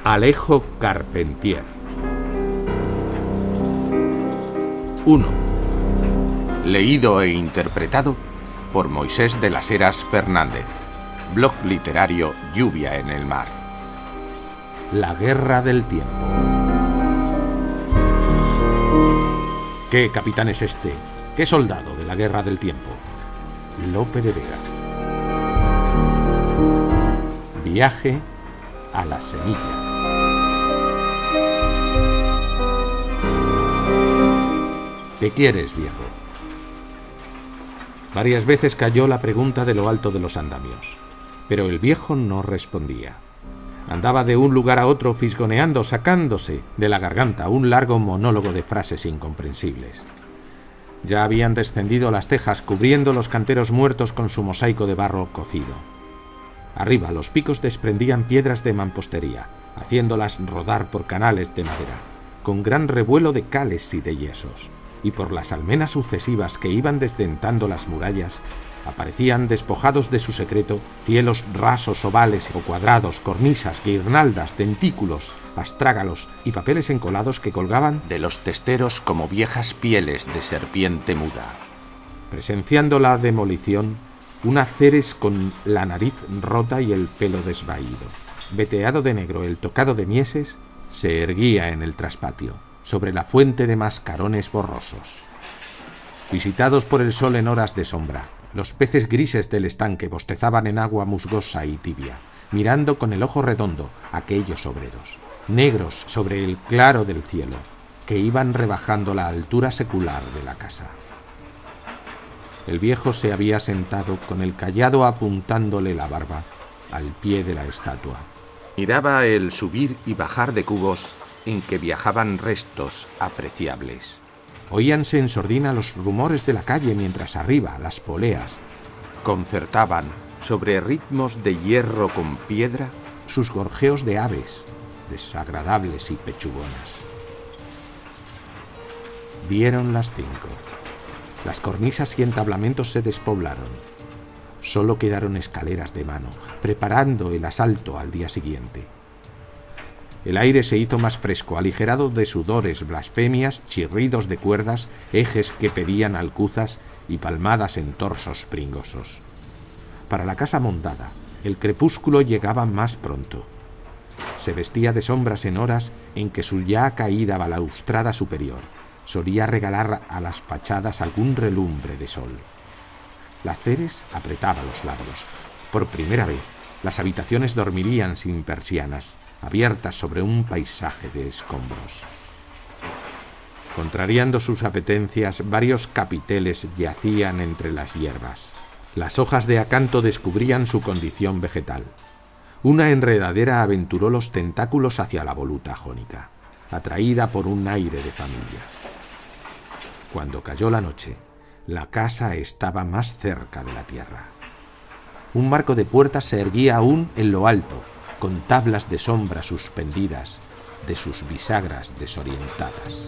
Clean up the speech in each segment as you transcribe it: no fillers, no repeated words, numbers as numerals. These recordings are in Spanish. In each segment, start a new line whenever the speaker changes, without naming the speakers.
Alejo Carpentier. 1.
Leído e interpretado por Moisés de las Heras Fernández. Blog literario Lluvia en el mar.
La guerra del tiempo. ¿Qué capitán es este? ¿Qué soldado de la guerra del tiempo? Lope de Vega. Viaje a la semilla. ¿Qué quieres, viejo? Varias veces cayó la pregunta de lo alto de los andamios, pero el viejo no respondía. Andaba de un lugar a otro fisgoneando, sacándose de la garganta un largo monólogo de frases incomprensibles. Ya habían descendido las tejas, cubriendo los canteros muertos con su mosaico de barro cocido. Arriba los picos desprendían piedras de mampostería, haciéndolas rodar por canales de madera, con gran revuelo de cales y de yesos. Y por las almenas sucesivas que iban desdentando las murallas, aparecían despojados de su secreto cielos rasos, ovales o cuadrados, cornisas, guirnaldas, dentículos, astrágalos y papeles encolados que colgaban
de los testeros como viejas pieles de serpiente muda.
Presenciando la demolición, una Ceres con la nariz rota y el pelo desvaído, veteado de negro el tocado de mieses, se erguía en el traspatio, sobre la fuente de mascarones borrosos. Visitados por el sol en horas de sombra, los peces grises del estanque bostezaban en agua musgosa y tibia, mirando con el ojo redondo aquellos obreros, negros sobre el claro del cielo, que iban rebajando la altura secular de la casa. El viejo se había sentado con el cayado apuntándole la barba al pie de la estatua.
Miraba el subir y bajar de cubos en que viajaban restos apreciables.
Oíanse en sordina los rumores de la calle mientras arriba las poleas
concertaban sobre ritmos de hierro con piedra
sus gorjeos de aves, desagradables y pechugonas. Dieron las 5. Las cornisas y entablamentos se despoblaron. Solo quedaron escaleras de mano, preparando el asalto al día siguiente. El aire se hizo más fresco, aligerado de sudores, blasfemias, chirridos de cuerdas, ejes que pedían alcuzas y palmadas en torsos pringosos. Para la casa mondada, el crepúsculo llegaba más pronto. Se vestía de sombras en horas en que su ya caída balaustrada superior solía regalar a las fachadas algún relumbre de sol. La Ceres apretaba los labios. Por primera vez, las habitaciones dormirían sin persianas, abiertas sobre un paisaje de escombros. Contrariando sus apetencias, varios capiteles yacían entre las hierbas. Las hojas de acanto descubrían su condición vegetal. Una enredadera aventuró los tentáculos hacia la voluta jónica, atraída por un aire de familia. Cuando cayó la noche, la casa estaba más cerca de la tierra. Un marco de puertas se erguía aún en lo alto, con tablas de sombra suspendidas de sus bisagras desorientadas.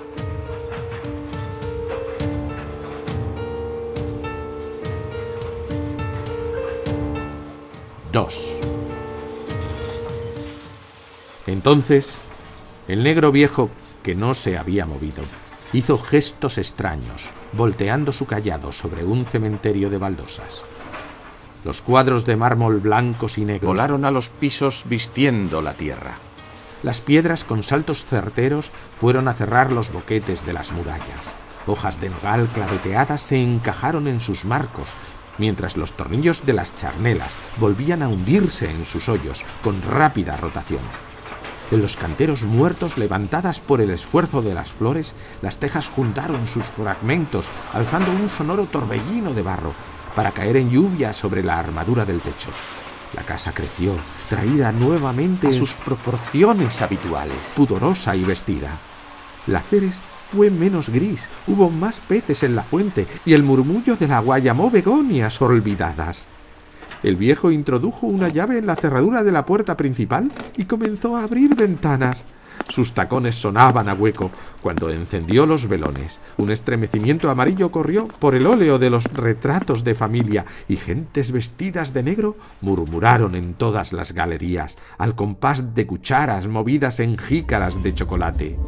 Entonces, el negro viejo, que no se había movido, hizo gestos extraños, volteando su cayado sobre un cementerio de baldosas. Los cuadros de mármol blancos y negros
volaron a los pisos vistiendo la tierra.
Las piedras con saltos certeros fueron a cerrar los boquetes de las murallas. Hojas de nogal claveteadas se encajaron en sus marcos, mientras los tornillos de las charnelas volvían a hundirse en sus hoyos con rápida rotación. En los canteros muertos, levantadas por el esfuerzo de las flores, las tejas juntaron sus fragmentos, alzando un sonoro torbellino de barro, para caer en lluvia sobre la armadura del techo. La casa creció, traída nuevamente
a sus proporciones habituales,
pudorosa y vestida. La Ceres fue menos gris, hubo más peces en la fuente, y el murmullo del agua llamó begonias olvidadas. El viejo introdujo una llave en la cerradura de la puerta principal y comenzó a abrir ventanas. Sus tacones sonaban a hueco cuando encendió los velones. Un estremecimiento amarillo corrió por el óleo de los retratos de familia y gentes vestidas de negro murmuraron en todas las galerías, al compás de cucharas movidas en jícaras de chocolate.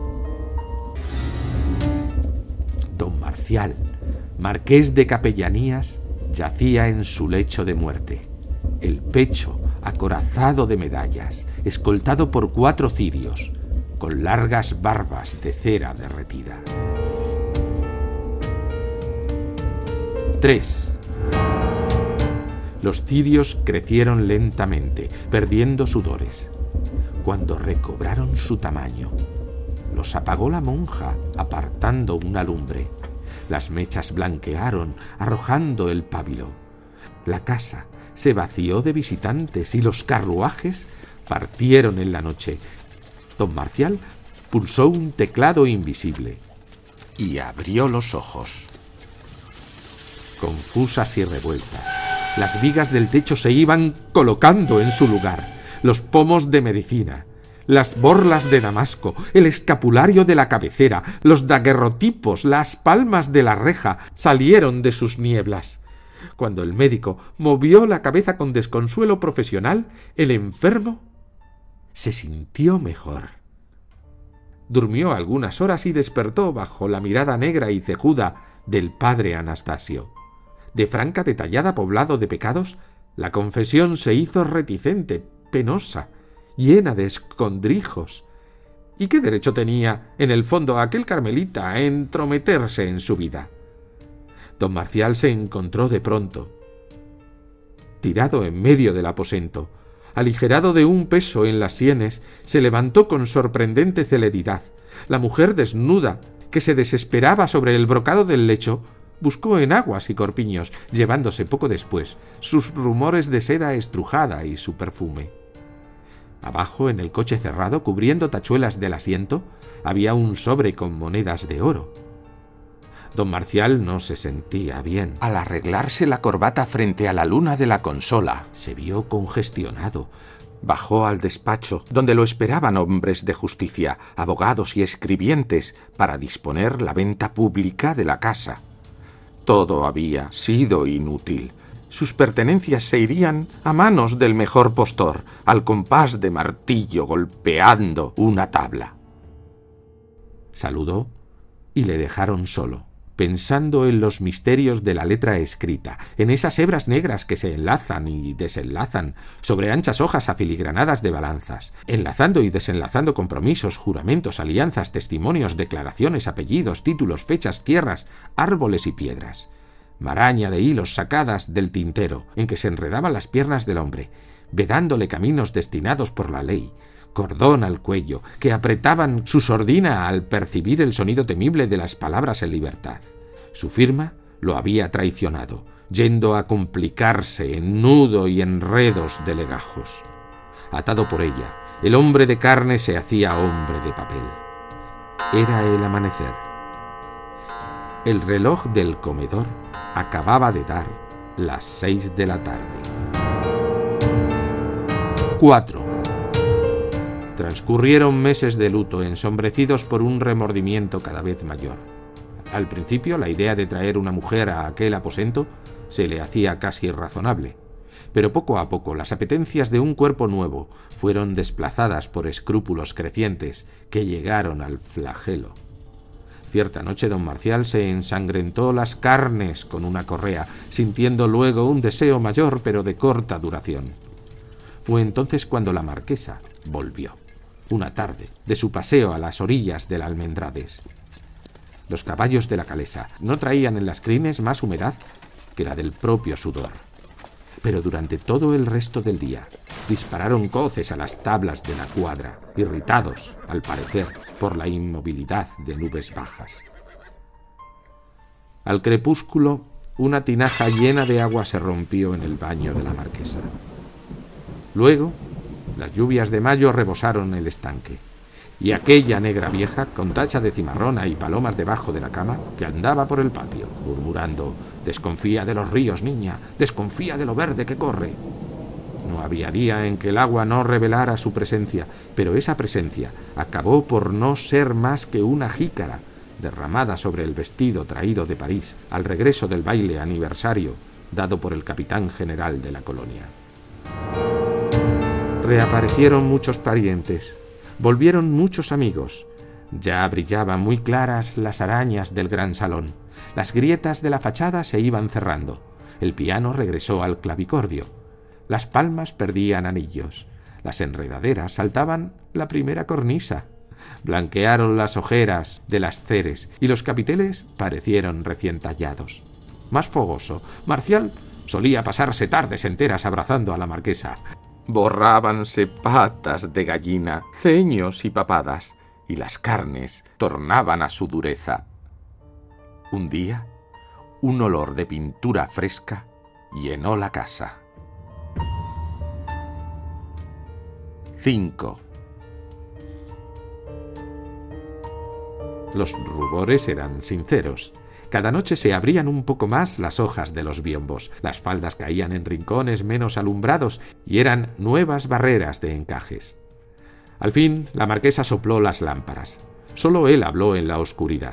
Don Marcial, marqués de Capellanías, yacía en su lecho de muerte, el pecho acorazado de medallas, escoltado por 4 cirios, con largas barbas de cera derretida. 3. Los cirios crecieron lentamente, perdiendo sudores. Cuando recobraron su tamaño, los apagó la monja, apartando una lumbre. Las mechas blanquearon, arrojando el pábilo. La casa se vació de visitantes y los carruajes partieron en la noche. Don Marcial pulsó un teclado invisible
y abrió los ojos.
Confusas y revueltas, las vigas del techo se iban colocando en su lugar. Los pomos de medicina, las borlas de damasco, el escapulario de la cabecera, los daguerrotipos, las palmas de la reja salieron de sus nieblas. Cuando el médico movió la cabeza con desconsuelo profesional, el enfermo se sintió mejor. Durmió algunas horas y despertó bajo la mirada negra y cejuda del padre Anastasio. De franca detallada poblado de pecados, la confesión se hizo reticente, penosa, llena de escondrijos. ¿Y qué derecho tenía, en el fondo, aquel carmelita a entrometerse en su vida? Don Marcial se encontró de pronto, tirado en medio del aposento. Aligerado de un peso en las sienes, se levantó con sorprendente celeridad. La mujer desnuda, que se desesperaba sobre el brocado del lecho, buscó enaguas y corpiños, llevándose poco después sus rumores de seda estrujada y su perfume. Abajo, en el coche cerrado, cubriendo tachuelas del asiento, había un sobre con monedas de oro. Don Marcial no se sentía bien.
Al arreglarse la corbata frente a la luna de la consola,
se vio congestionado.
Bajó al despacho, donde lo esperaban hombres de justicia, abogados y escribientes, para disponer la venta pública de la casa. Todo había sido inútil. Sus pertenencias se irían a manos del mejor postor, al compás de martillo golpeando una tabla.
Saludó y le dejaron solo, pensando en los misterios de la letra escrita, en esas hebras negras que se enlazan y desenlazan sobre anchas hojas afiligranadas de balanzas, enlazando y desenlazando compromisos, juramentos, alianzas, testimonios, declaraciones, apellidos, títulos, fechas, tierras, árboles y piedras. Maraña de hilos sacadas del tintero en que se enredaban las piernas del hombre, vedándole caminos destinados por la ley, cordón al cuello, que apretaban su sordina al percibir el sonido temible de las palabras en libertad. Su firma lo había traicionado, yendo a complicarse en nudo y enredos de legajos. Atado por ella, el hombre de carne se hacía hombre de papel. Era el amanecer. El reloj del comedor acababa de dar las 6 de la tarde. 4. Transcurrieron meses de luto, ensombrecidos por un remordimiento cada vez mayor. Al principio, la idea de traer una mujer a aquel aposento se le hacía casi irrazonable, pero poco a poco las apetencias de un cuerpo nuevo fueron desplazadas por escrúpulos crecientes que llegaron al flagelo. Cierta noche don Marcial se ensangrentó las carnes con una correa, sintiendo luego un deseo mayor pero de corta duración. Fue entonces cuando la marquesa volvió, una tarde, de su paseo a las orillas del Almendrades. Los caballos de la calesa no traían en las crines más humedad que la del propio sudor. Pero durante todo el resto del día dispararon coces a las tablas de la cuadra, irritados, al parecer, por la inmovilidad de nubes bajas. Al crepúsculo, una tinaja llena de agua se rompió en el baño de la marquesa. Luego, las lluvias de mayo rebosaron el estanque, y aquella negra vieja, con tacha de cimarrona y palomas debajo de la cama, que andaba por el patio, murmurando: «Desconfía de los ríos, niña, desconfía de lo verde que corre», No había día en que el agua no revelara su presencia, pero esa presencia acabó por no ser más que una jícara derramada sobre el vestido traído de París al regreso del baile aniversario dado por el capitán general de la colonia. Reaparecieron muchos parientes, volvieron muchos amigos. Ya brillaban muy claras las arañas del gran salón. Las grietas de la fachada se iban cerrando. El piano regresó al clavicordio. Las palmas perdían anillos. Las enredaderas saltaban la primera cornisa. Blanquearon las ojeras de las ceres y los capiteles parecieron recién tallados. Más fogoso, Marcial solía pasarse tardes enteras abrazando a la marquesa.
Borrábanse patas de gallina, ceños y papadas, y las carnes tornaban a su dureza. Un día, un olor de pintura fresca llenó la casa. 5.
Los rubores eran sinceros. Cada noche se abrían un poco más las hojas de los biombos, las faldas caían en rincones menos alumbrados y eran nuevas barreras de encajes. Al fin, la marquesa sopló las lámparas. Solo él habló en la oscuridad.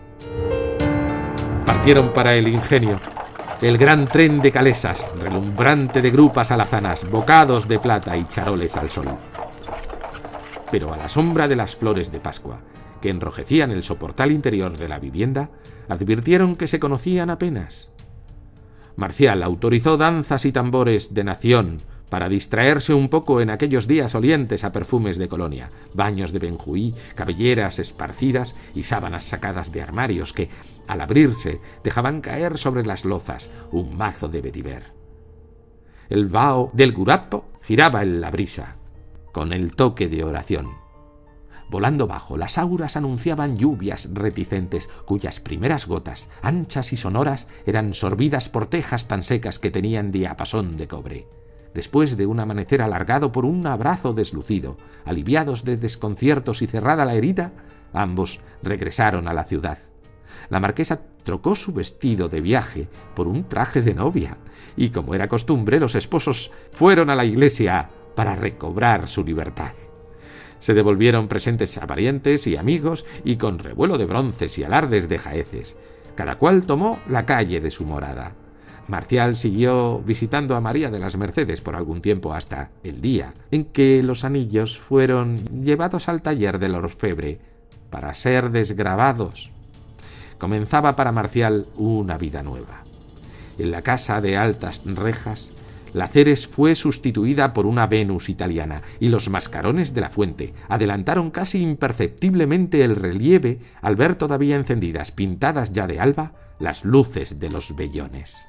Partieron para el ingenio. El gran tren de calesas, relumbrante de grupas alazanas, bocados de plata y charoles al sol. Pero a la sombra de las flores de Pascua, que enrojecían el soportal interior de la vivienda, advirtieron que se conocían apenas. Marcial autorizó danzas y tambores de nación para distraerse un poco en aquellos días olientes a perfumes de colonia, baños de benjuí, cabelleras esparcidas y sábanas sacadas de armarios que, al abrirse, dejaban caer sobre las lozas un mazo de vetiver. El vaho del gurapo giraba en la brisa, con el toque de oración. Volando bajo, las auras anunciaban lluvias reticentes, cuyas primeras gotas, anchas y sonoras, eran sorbidas por tejas tan secas que tenían diapasón de cobre. Después de un amanecer alargado por un abrazo deslucido, aliviados de desconciertos y cerrada la herida, ambos regresaron a la ciudad. La marquesa trocó su vestido de viaje por un traje de novia, y como era costumbre, los esposos fueron a la iglesia para recobrar su libertad. Se devolvieron presentes a parientes y amigos y con revuelo de bronces y alardes de jaeces. Cada cual tomó la calle de su morada. Marcial siguió visitando a María de las Mercedes por algún tiempo hasta el día en que los anillos fueron llevados al taller del orfebre para ser desgravados. Comenzaba para Marcial una vida nueva. En la casa de altas rejas, la Ceres fue sustituida por una Venus italiana y los mascarones de la fuente adelantaron casi imperceptiblemente el relieve al ver todavía encendidas, pintadas ya de alba, las luces de los vellones.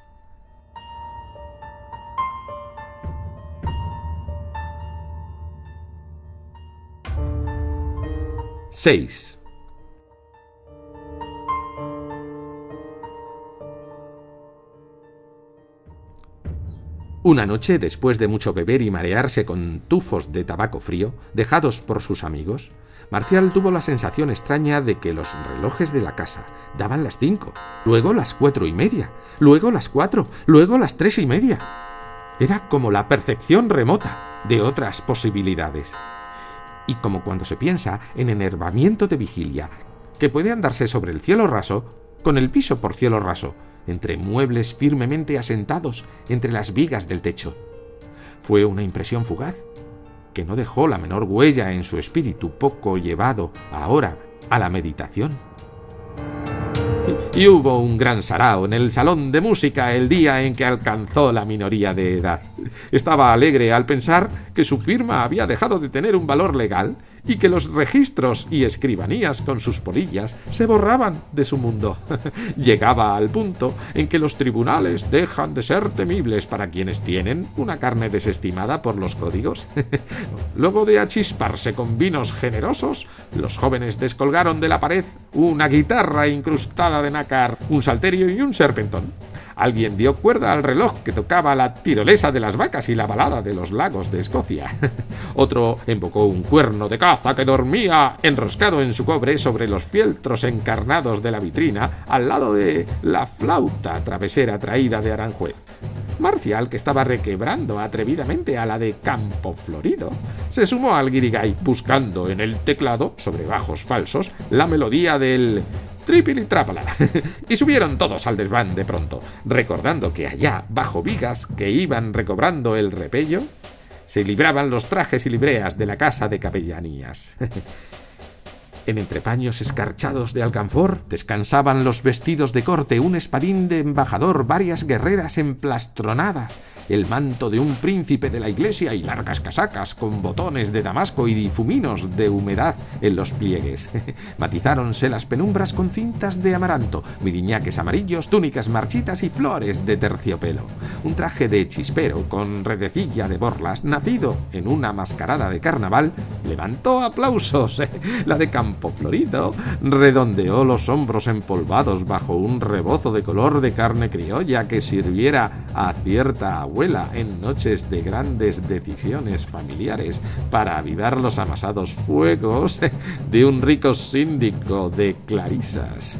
¡6! Una noche, después de mucho beber y marearse con tufos de tabaco frío, dejados por sus amigos, Marcial tuvo la sensación extraña de que los relojes de la casa daban las 5, luego las 4:30, luego las 4, luego las 3:30. Era como la percepción remota de otras posibilidades. Y como cuando se piensa en enervamiento de vigilia, que puede andarse sobre el cielo raso, con el piso por cielo raso, entre muebles firmemente asentados entre las vigas del techo. Fue una impresión fugaz, que no dejó la menor huella en su espíritu poco llevado ahora a la meditación. Y hubo un gran sarao en el salón de música el día en que alcanzó la minoría de edad. Estaba alegre al pensar que su firma había dejado de tener un valor legal y que los registros y escribanías con sus polillas se borraban de su mundo. Llegaba al punto en que los tribunales dejan de ser temibles para quienes tienen una carne desestimada por los códigos. Luego de achisparse con vinos generosos, los jóvenes descolgaron de la pared una guitarra incrustada de nácar, un salterio y un serpentón. Alguien dio cuerda al reloj que tocaba la tirolesa de las vacas y la balada de los lagos de Escocia. Otro embocó un cuerno de caza que dormía enroscado en su cobre sobre los fieltros encarnados de la vitrina al lado de la flauta travesera traída de Aranjuez. Marcial, que estaba requebrando atrevidamente a la de Campo Florido, se sumó al guirigay buscando en el teclado, sobre bajos falsos, la melodía del tripili-trápala, y subieron todos al desván de pronto, recordando que allá, bajo vigas que iban recobrando el repello, se libraban los trajes y libreas de la casa de capellanías. En entrepaños escarchados de alcanfor descansaban los vestidos de corte, un espadín de embajador, varias guerreras emplastronadas, el manto de un príncipe de la iglesia y largas casacas con botones de damasco y difuminos de humedad en los pliegues. Matizáronse las penumbras con cintas de amaranto, miriñaques amarillos, túnicas marchitas y flores de terciopelo. Un traje de chispero con redecilla de borlas, nacido en una mascarada de carnaval, levantó aplausos. La de Campo Florido redondeó los hombros empolvados bajo un rebozo de color de carne criolla que sirviera a cierta abuela en noches de grandes decisiones familiares para avivar los amasados fuegos de un rico síndico de clarisas.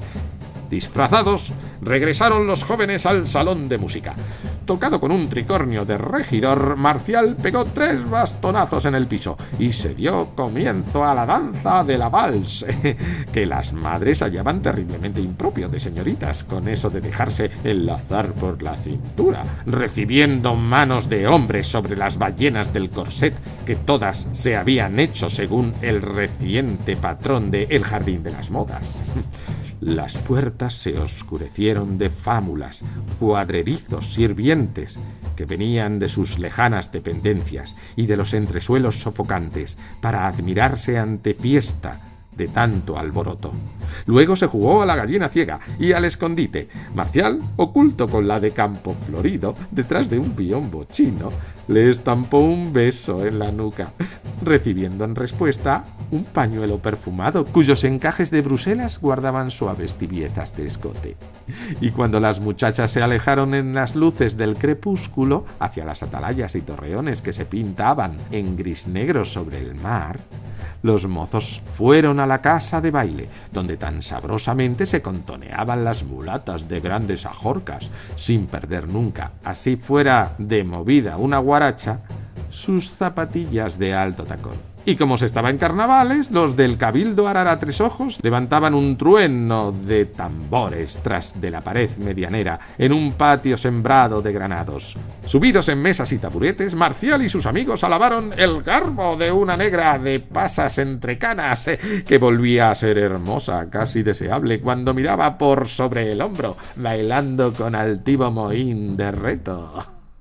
Disfrazados, regresaron los jóvenes al salón de música. Tocado con un tricornio de regidor, Marcial pegó 3 bastonazos en el piso y se dio comienzo a la danza de la vals, que las madres hallaban terriblemente impropio de señoritas, con eso de dejarse enlazar por la cintura, recibiendo manos de hombres sobre las ballenas del corset, que todas se habían hecho según el reciente patrón de El Jardín de las Modas. Las puertas se oscurecieron de fámulas, cuadrerizos sirvientes que venían de sus lejanas dependencias y de los entresuelos sofocantes para admirarse ante fiesta de tanto alboroto. Luego se jugó a la gallina ciega y al escondite. Marcial, oculto con la de Campo Florido, detrás de un biombo chino, le estampó un beso en la nuca, recibiendo en respuesta un pañuelo perfumado cuyos encajes de Bruselas guardaban suaves tibiezas de escote. Y cuando las muchachas se alejaron en las luces del crepúsculo hacia las atalayas y torreones que se pintaban en gris negro sobre el mar, los mozos fueron a la casa de baile, donde tan sabrosamente se contoneaban las mulatas de grandes ajorcas, sin perder nunca, así fuera de movida una guaracha, sus zapatillas de alto tacón. Y como se estaba en carnavales, los del Cabildo Arara Tres Ojos levantaban un trueno de tambores tras de la pared medianera, en un patio sembrado de granados. Subidos en mesas y taburetes, Marcial y sus amigos alabaron el garbo de una negra de pasas entre canas, que volvía a ser hermosa, casi deseable, cuando miraba por sobre el hombro, bailando con altivo mohín de reto.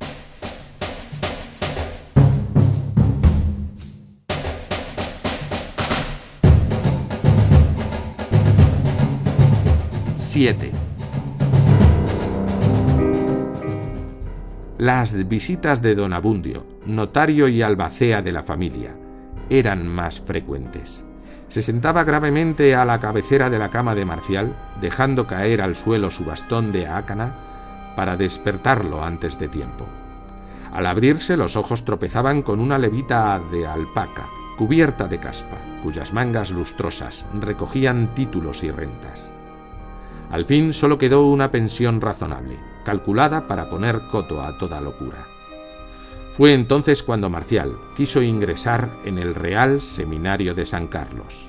Las visitas de don Abundio, notario y albacea de la familia, eran más frecuentes. Se sentaba gravemente a la cabecera de la cama de Marcial, dejando caer al suelo su bastón de ácana para despertarlo antes de tiempo. Al abrirse, los ojos tropezaban con una levita de alpaca, cubierta de caspa, cuyas mangas lustrosas recogían títulos y rentas. Al fin solo quedó una pensión razonable, calculada para poner coto a toda locura. Fue entonces cuando Marcial quiso ingresar en el Real Seminario de San Carlos.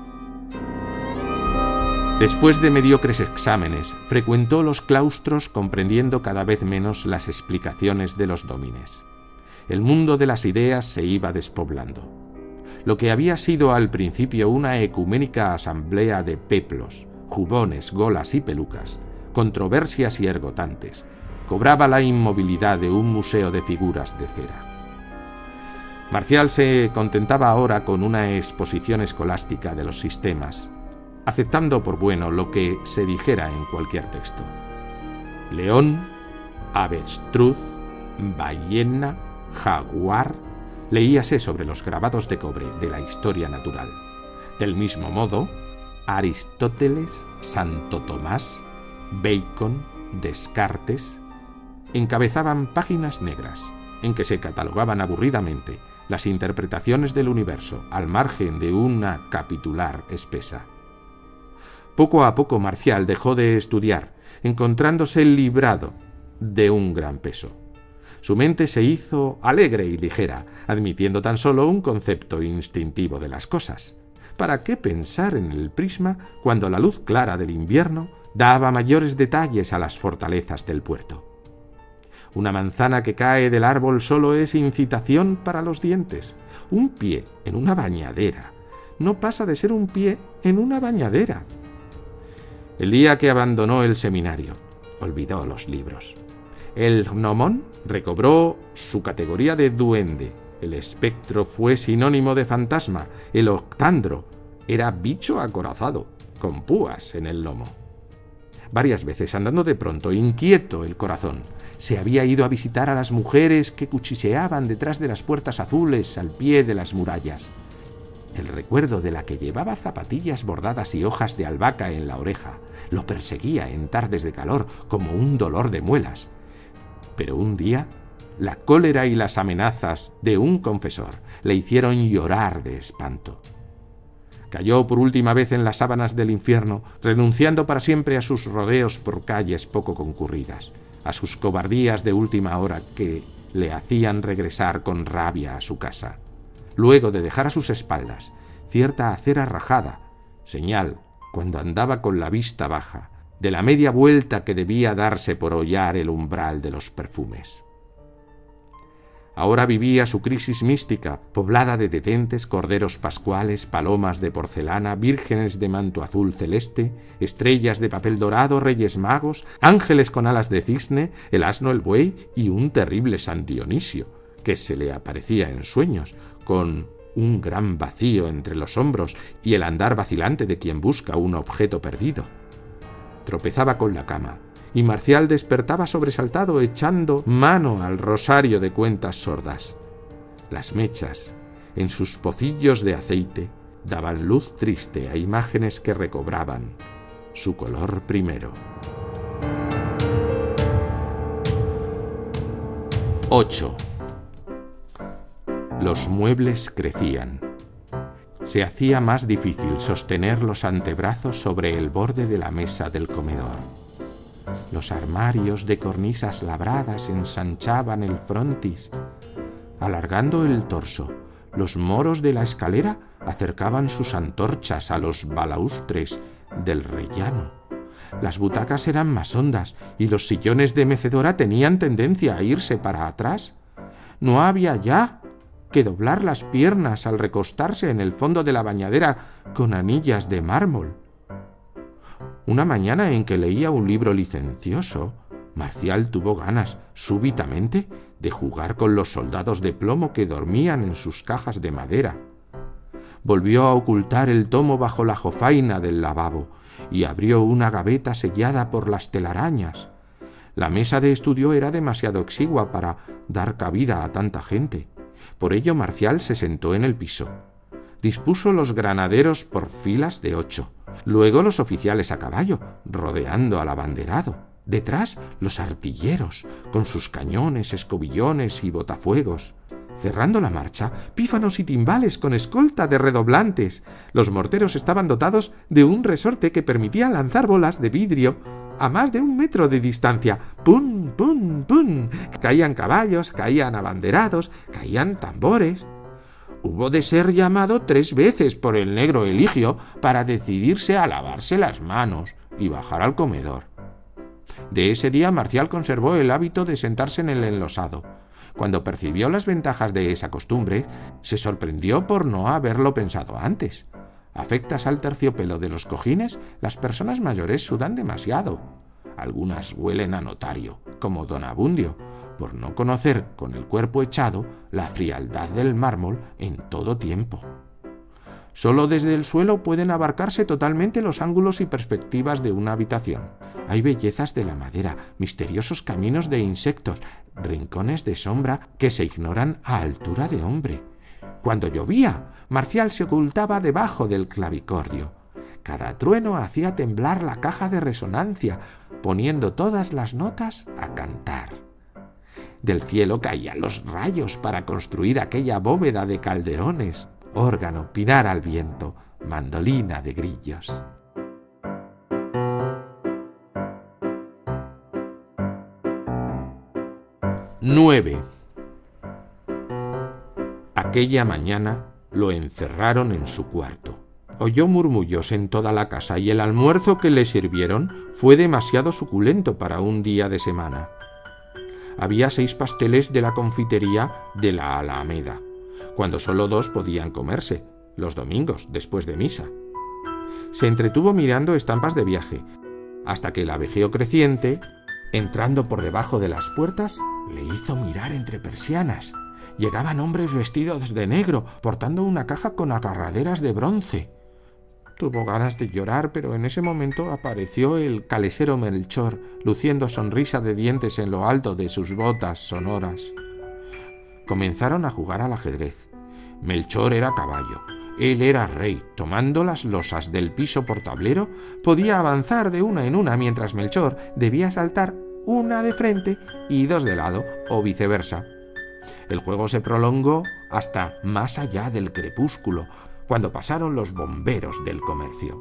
Después de mediocres exámenes, frecuentó los claustros comprendiendo cada vez menos las explicaciones de los dómines. El mundo de las ideas se iba despoblando. Lo que había sido al principio una ecuménica asamblea de peplos, jubones, golas y pelucas, controversias y ergotantes, cobraba la inmovilidad de un museo de figuras de cera. Marcial se contentaba ahora con una exposición escolástica de los sistemas, aceptando por bueno lo que se dijera en cualquier texto. León, avestruz, ballena, jaguar, leíase sobre los grabados de cobre de la historia natural. Del mismo modo, Aristóteles, Santo Tomás, Bacon, Descartes encabezaban páginas negras en que se catalogaban aburridamente las interpretaciones del universo al margen de una capitular espesa. Poco a poco Marcial dejó de estudiar, encontrándose librado de un gran peso. Su mente se hizo alegre y ligera, admitiendo tan solo un concepto instintivo de las cosas. ¿Para qué pensar en el prisma cuando la luz clara del invierno daba mayores detalles a las fortalezas del puerto? Una manzana que cae del árbol solo es incitación para los dientes. Un pie en una bañadera no pasa de ser un pie en una bañadera. El día que abandonó el seminario, olvidó los libros. El gnomón recobró su categoría de duende. El espectro fue sinónimo de fantasma. El octandro era bicho acorazado, con púas en el lomo. Varias veces, andando de pronto, inquieto el corazón, se había ido a visitar a las mujeres que cuchicheaban detrás de las puertas azules al pie de las murallas. El recuerdo de la que llevaba zapatillas bordadas y hojas de albahaca en la oreja lo perseguía en tardes de calor como un dolor de muelas. Pero un día, la cólera y las amenazas de un confesor le hicieron llorar de espanto. Cayó por última vez en las sábanas del infierno, renunciando para siempre a sus rodeos por calles poco concurridas, a sus cobardías de última hora que le hacían regresar con rabia a su casa, luego de dejar a sus espaldas cierta acera rajada, señal, cuando andaba con la vista baja, de la media vuelta que debía darse por hollar el umbral de los perfumes. Ahora vivía su crisis mística, poblada de detentes, corderos pascuales, palomas de porcelana, vírgenes de manto azul celeste, estrellas de papel dorado, reyes magos, ángeles con alas de cisne, el asno, el buey y un terrible San Dionisio, que se le aparecía en sueños, con un gran vacío entre los hombros y el andar vacilante de quien busca un objeto perdido. Tropezaba con la cama, y Marcial despertaba sobresaltado echando mano al rosario de cuentas sordas. Las mechas, en sus pocillos de aceite, daban luz triste a imágenes que recobraban su color primero. 8. Los muebles crecían. Se hacía más difícil sostener los antebrazos sobre el borde de la mesa del comedor. Los armarios de cornisas labradas ensanchaban el frontis. Alargando el torso, los moros de la escalera acercaban sus antorchas a los balaustres del rellano. Las butacas eran más hondas y los sillones de mecedora tenían tendencia a irse para atrás. No había ya que doblar las piernas al recostarse en el fondo de la bañadera con anillas de mármol. Una mañana en que leía un libro licencioso, Marcial tuvo ganas, súbitamente, de jugar con los soldados de plomo que dormían en sus cajas de madera. Volvió a ocultar el tomo bajo la jofaina del lavabo y abrió una gaveta sellada por las telarañas. La mesa de estudio era demasiado exigua para dar cabida a tanta gente. Por ello Marcial se sentó en el piso. Dispuso los granaderos por filas de 8. Luego los oficiales a caballo, rodeando al abanderado. Detrás los artilleros, con sus cañones, escobillones y botafuegos. Cerrando la marcha, pífanos y timbales con escolta de redoblantes. Los morteros estaban dotados de un resorte que permitía lanzar bolas de vidrio a más de 1 metro de distancia. ¡Pum, pum, pum! Caían caballos, caían abanderados, caían tambores. Hubo de ser llamado 3 veces por el negro Eligio para decidirse a lavarse las manos y bajar al comedor. De ese día Marcial conservó el hábito de sentarse en el enlosado. Cuando percibió las ventajas de esa costumbre, se sorprendió por no haberlo pensado antes. Afectas al terciopelo de los cojines, las personas mayores sudan demasiado. Algunas huelen a notario, como don Abundio, por no conocer con el cuerpo echado la frialdad del mármol en todo tiempo. Solo desde el suelo pueden abarcarse totalmente los ángulos y perspectivas de una habitación. Hay bellezas de la madera, misteriosos caminos de insectos, rincones de sombra que se ignoran a altura de hombre. Cuando llovía, Marcial se ocultaba debajo del clavicordio. Cada trueno hacía temblar la caja de resonancia, poniendo todas las notas a cantar. Del cielo caían los rayos para construir aquella bóveda de calderones, órgano, pinar al viento, mandolina de grillos. 9. Aquella mañana lo encerraron en su cuarto. Oyó murmullos en toda la casa y el almuerzo que le sirvieron fue demasiado suculento para un día de semana. Había 6 pasteles de la confitería de la Alameda, cuando solo 2 podían comerse, los domingos, después de misa. Se entretuvo mirando estampas de viaje, hasta que el abejeo creciente, entrando por debajo de las puertas, le hizo mirar entre persianas. Llegaban hombres vestidos de negro, portando una caja con agarraderas de bronce. Tuvo ganas de llorar, pero en ese momento apareció el calesero Melchor, luciendo sonrisa de dientes en lo alto de sus botas sonoras. Comenzaron a jugar al ajedrez. Melchor era caballo. Él era rey. Tomando las losas del piso por tablero, podía avanzar de una en una, mientras Melchor debía saltar una de frente y 2 de lado, o viceversa. El juego se prolongó hasta más allá del crepúsculo, cuando pasaron los bomberos del comercio.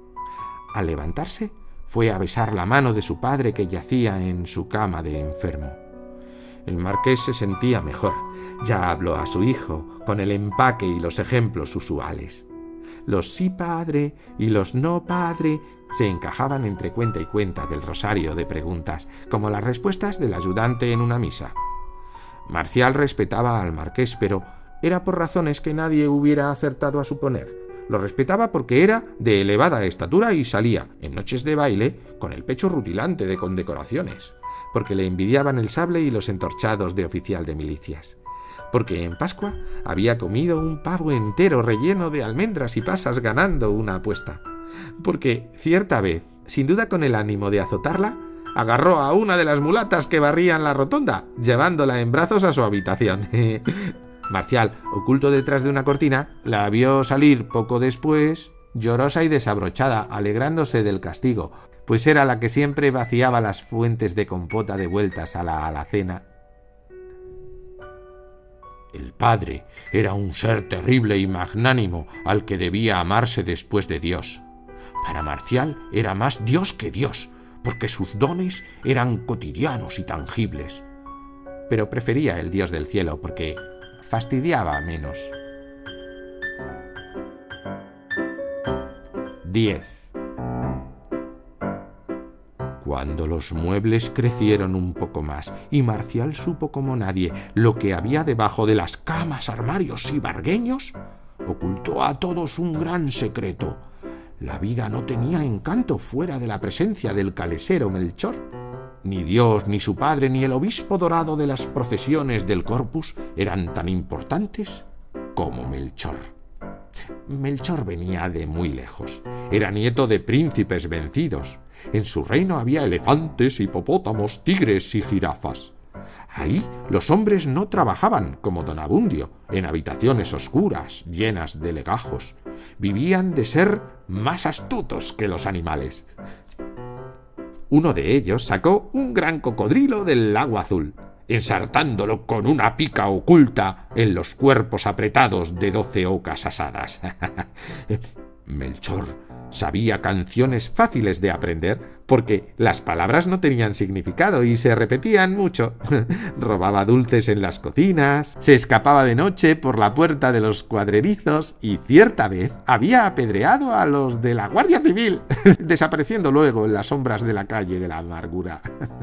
Al levantarse, fue a besar la mano de su padre, que yacía en su cama de enfermo. El marqués se sentía mejor. Ya habló a su hijo con el empaque y los ejemplos usuales. Los sí padre y los no padre se encajaban entre cuenta y cuenta del rosario de preguntas, como las respuestas del ayudante en una misa. Marcial respetaba al marqués, pero era por razones que nadie hubiera acertado a suponer. Lo respetaba porque era de elevada estatura y salía, en noches de baile, con el pecho rutilante de condecoraciones, porque le envidiaban el sable y los entorchados de oficial de milicias, porque en Pascua había comido un pavo entero relleno de almendras y pasas ganando una apuesta, porque cierta vez, sin duda con el ánimo de azotarla, agarró a una de las mulatas que barrían la rotonda, llevándola en brazos a su habitación. Marcial, oculto detrás de una cortina, la vio salir poco después, llorosa y desabrochada, alegrándose del castigo, pues era la que siempre vaciaba las fuentes de compota de vueltas a la alacena. El padre era un ser terrible y magnánimo al que debía amarse después de Dios. Para Marcial era más Dios que Dios, porque sus dones eran cotidianos y tangibles. Pero prefería el Dios del cielo porque fastidiaba menos. 10. Cuando los muebles crecieron un poco más y Marcial supo como nadie lo que había debajo de las camas, armarios y vargueños, ocultó a todos un gran secreto. La vida no tenía encanto fuera de la presencia del calesero Melchor. Ni Dios, ni su padre, ni el obispo dorado de las procesiones del Corpus eran tan importantes como Melchor. Melchor venía de muy lejos. Era nieto de príncipes vencidos. En su reino había elefantes, hipopótamos, tigres y jirafas. Ahí los hombres no trabajaban, como don Abundio, en habitaciones oscuras, llenas de legajos. Vivían de ser más astutos que los animales. Uno de ellos sacó un gran cocodrilo del lago azul, ensartándolo con una pica oculta en los cuerpos apretados de 12 ocas asadas. Melchor sabía canciones fáciles de aprender porque las palabras no tenían significado y se repetían mucho. Robaba dulces en las cocinas, se escapaba de noche por la puerta de los cuadrerizos y cierta vez había apedreado a los de la Guardia Civil, desapareciendo luego en las sombras de la calle de la amargura.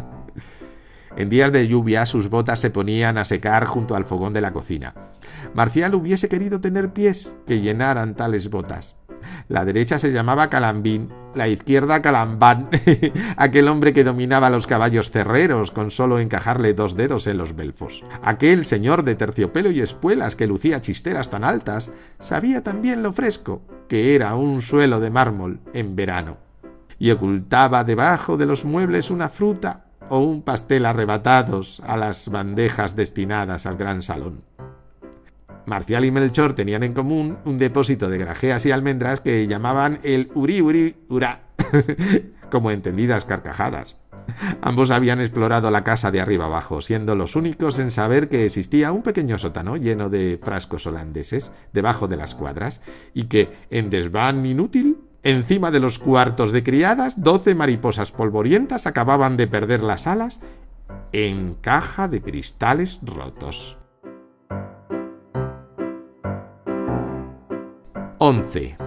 En días de lluvia sus botas se ponían a secar junto al fogón de la cocina. Marcial hubiese querido tener pies que llenaran tales botas. La derecha se llamaba Calambín, la izquierda Calambán, aquel hombre que dominaba los caballos cerreros con solo encajarle 2 dedos en los belfos. Aquel señor de terciopelo y espuelas que lucía chisteras tan altas, sabía también lo fresco, que era un suelo de mármol en verano, y ocultaba debajo de los muebles una fruta o un pastel arrebatados a las bandejas destinadas al gran salón. Marcial y Melchor tenían en común un depósito de grajeas y almendras que llamaban el uri uri urá, como entendidas carcajadas. Ambos habían explorado la casa de arriba abajo, siendo los únicos en saber que existía un pequeño sótano lleno de frascos holandeses debajo de las cuadras y que, en desván inútil, encima de los cuartos de criadas, 12 mariposas polvorientas acababan de perder las alas en caja de cristales rotos. 11.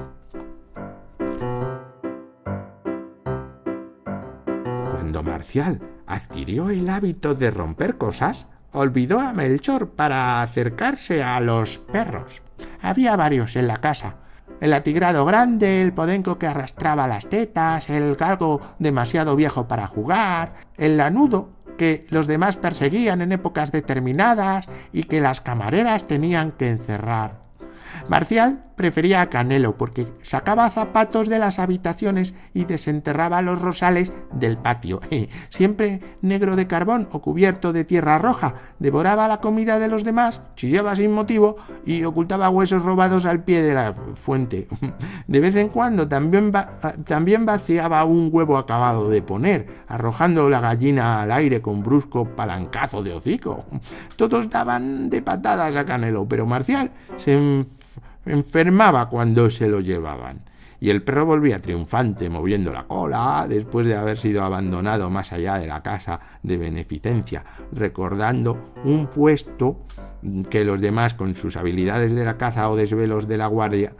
Cuando Marcial adquirió el hábito de romper cosas, olvidó a Melchor para acercarse a los perros. Había varios en la casa. El atigrado grande, el podenco que arrastraba las tetas, el galgo demasiado viejo para jugar, el lanudo que los demás perseguían en épocas determinadas y que las camareras tenían que encerrar. Marcial prefería a Canelo porque sacaba zapatos de las habitaciones y desenterraba los rosales del patio. Siempre negro de carbón o cubierto de tierra roja, devoraba la comida de los demás, chillaba sin motivo y ocultaba huesos robados al pie de la fuente. De vez en cuando también vaciaba un huevo acabado de poner, arrojando la gallina al aire con brusco palancazo de hocico. Todos daban de patadas a Canelo, pero Marcial se enfermaba cuando se lo llevaban, y el perro volvía triunfante moviendo la cola después de haber sido abandonado más allá de la casa de beneficencia, recordando un puesto que los demás con sus habilidades de la caza o desvelos en la guardia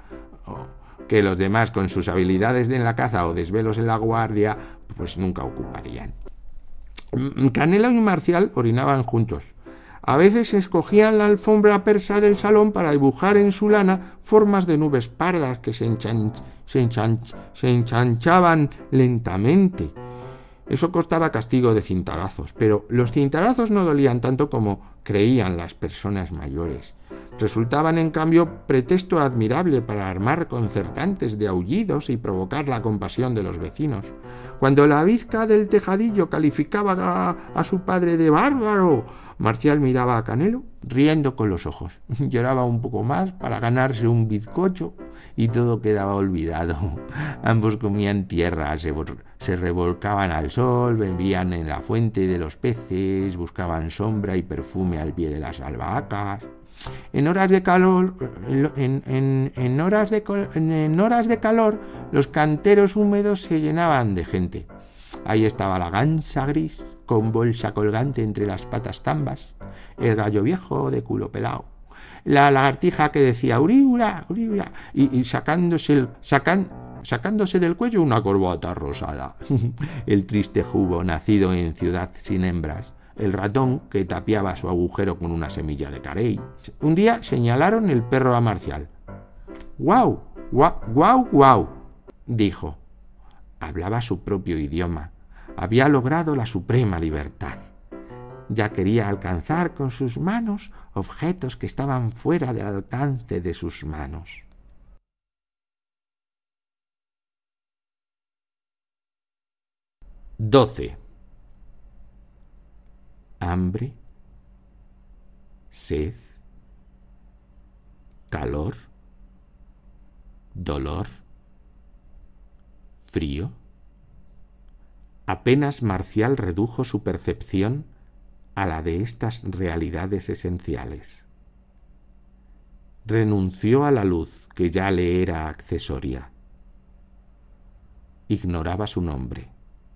pues nunca ocuparían. Canelo y Marcial orinaban juntos. A veces escogían la alfombra persa del salón para dibujar en su lana formas de nubes pardas que se enchanchaban lentamente. Eso costaba castigo de cintarazos, pero los cintarazos no dolían tanto como creían las personas mayores. Resultaban, en cambio, pretexto admirable para armar concertantes de aullidos y provocar la compasión de los vecinos. Cuando la bizca del tejadillo calificaba a su padre de bárbaro, Marcial miraba a Canelo riendo con los ojos. Lloraba un poco más para ganarse un bizcocho y todo quedaba olvidado. Ambos comían tierra, se revolcaban al sol, bebían en la fuente de los peces, buscaban sombra y perfume al pie de las albahacas. En horas de calor, los canteros húmedos se llenaban de gente. Ahí estaba la gansa gris, con bolsa colgante entre las patas zambas, el gallo viejo de culo pelao, la lagartija que decía uriura, uriura, y sacándose del cuello una corbata rosada, el triste jubo nacido en ciudad sin hembras, el ratón que tapiaba su agujero con una semilla de carey. Un día señalaron el perro a Marcial. ¡Guau! ¡Guau! ¡Guau! ¡Guau! Dijo. Hablaba su propio idioma. Había logrado la suprema libertad. Ya quería alcanzar con sus manos objetos que estaban fuera del alcance de sus manos. (12) Hambre, sed, calor, dolor, frío. Apenas Marcial redujo su percepción a la de estas realidades esenciales. Renunció a la luz que ya le era accesoria. Ignoraba su nombre.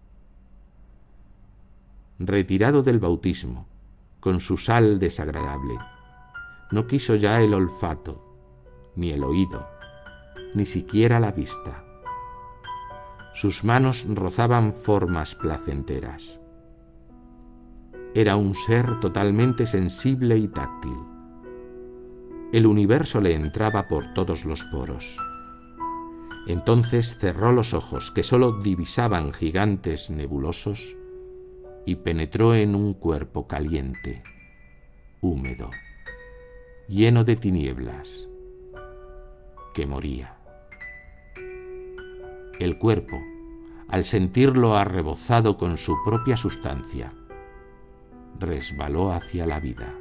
Retirado del bautismo, con su sal desagradable, no quiso ya el olfato, ni el oído, ni siquiera la vista. Sus manos rozaban formas placenteras. Era un ser totalmente sensible y táctil. El universo le entraba por todos los poros. Entonces cerró los ojos, que sólo divisaban gigantes nebulosos, y penetró en un cuerpo caliente, húmedo, lleno de tinieblas, que moría. El cuerpo, al sentirlo arrebozado con su propia sustancia, resbaló hacia la vida.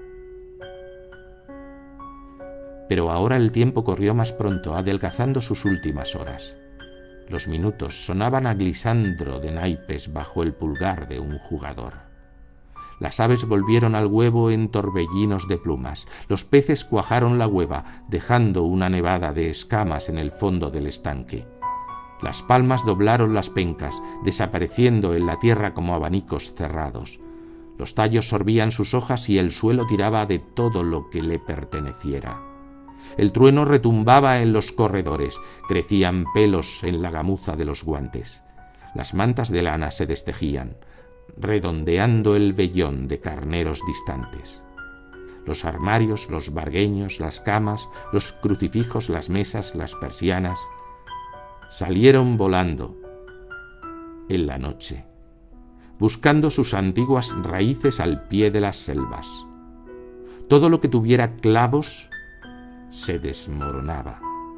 Pero ahora el tiempo corrió más pronto, adelgazando sus últimas horas. Los minutos sonaban a glisandro de naipes bajo el pulgar de un jugador. Las aves volvieron al huevo en torbellinos de plumas. Los peces cuajaron la hueva, dejando una nevada de escamas en el fondo del estanque. Las palmas doblaron las pencas, desapareciendo en la tierra como abanicos cerrados. Los tallos sorbían sus hojas y el suelo tiraba de todo lo que le perteneciera. El trueno retumbaba en los corredores, crecían pelos en la gamuza de los guantes. Las mantas de lana se destejían, redondeando el vellón de carneros distantes. Los armarios, los vargueños, las camas, los crucifijos, las mesas, las persianas, salieron volando en la noche, buscando sus antiguas raíces al pie de las selvas. Todo lo que tuviera clavos se desmoronaba.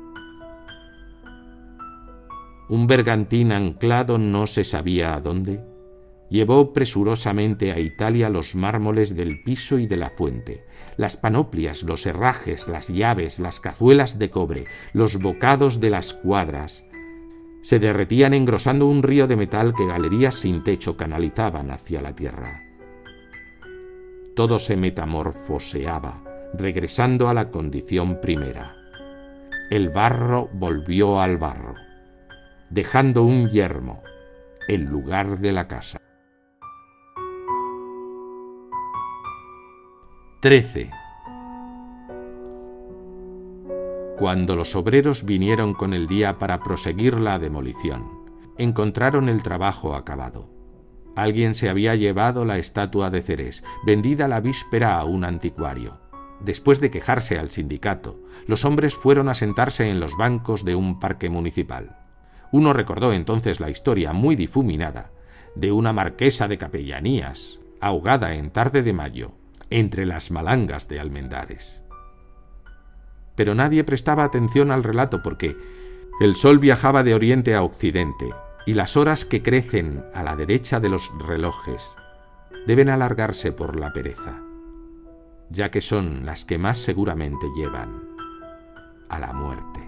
Un bergantín anclado no se sabía a dónde, llevó presurosamente a Italia los mármoles del piso y de la fuente, las panoplias, los herrajes, las llaves, las cazuelas de cobre, los bocados de las cuadras. Se derretían engrosando un río de metal que galerías sin techo canalizaban hacia la tierra. Todo se metamorfoseaba, regresando a la condición primera. El barro volvió al barro, dejando un yermo en lugar de la casa. 13. Cuando los obreros vinieron con el día para proseguir la demolición, encontraron el trabajo acabado. Alguien se había llevado la estatua de Ceres, vendida la víspera a un anticuario. Después de quejarse al sindicato, los hombres fueron a sentarse en los bancos de un parque municipal. Uno recordó entonces la historia muy difuminada de una marquesa de capellanías, ahogada en tarde de mayo, entre las malangas de Almendares. Pero nadie prestaba atención al relato porque el sol viajaba de oriente a occidente y las horas que crecen a la derecha de los relojes deben alargarse por la pereza, ya que son las que más seguramente llevan a la muerte.